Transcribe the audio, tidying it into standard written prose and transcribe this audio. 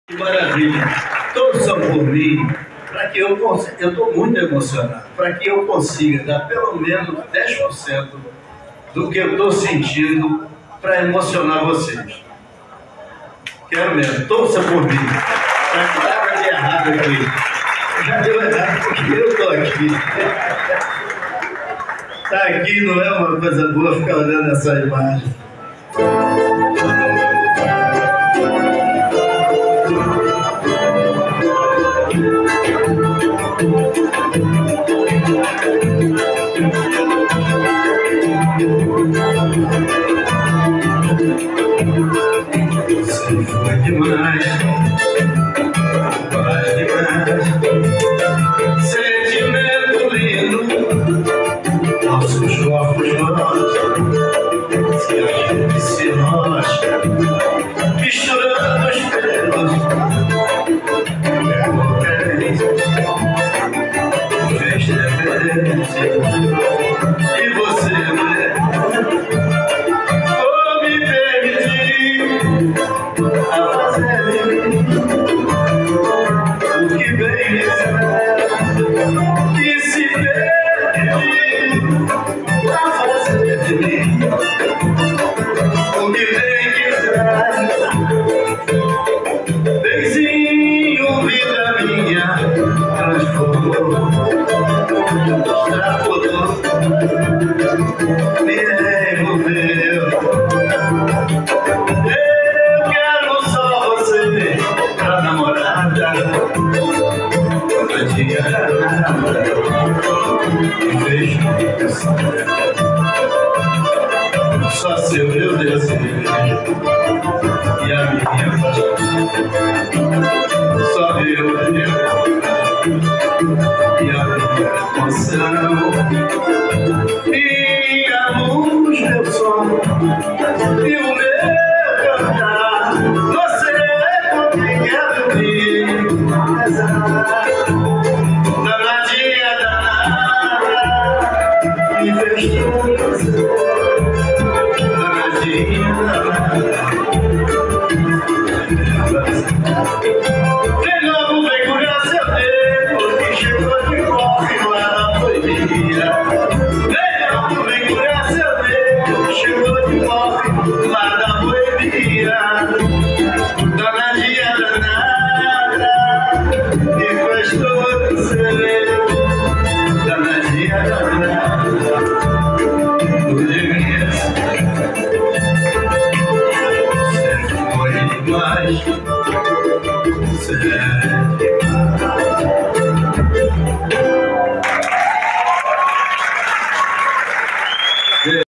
Que maravilha! Torçam por mim, para que eu estou muito emocionado, para que eu consiga dar pelo menos 10% do que eu estou sentindo para emocionar vocês. Quero mesmo, torça por mim, para que nada de errado aqui. Já deu errado porque eu estou aqui. Tá aqui não é uma coisa boa ficar olhando essa imagem. Você foi demais, faz demais, sentimento lindo, nossos corpos nós, se a gente se mostra, misturando os pelos, fez referência, e você a fazer de mim o que bem e se perde a fazer de mim o que bem quiser. Benzinho, vida minha, transformou, extrapolou, me envolveu. Pra namorada, todo dia nada, me fez pensar. Só seu meu desejo e a minha paixão. Só meu Deus e a minha emoção. Minha luz, meu som e o meu cantar. Danadinha, danada, me fez tudo. Danadinha, danada. De novo vem curar seu dedo, que chegou de corre lá na poesia. De novo vem curar seu dedo, que chegou de corre lá na poesia. Danadinha, danada, me faz todo ser. Danadinha, danada, tudo de mim. Você foi demais, você é demais.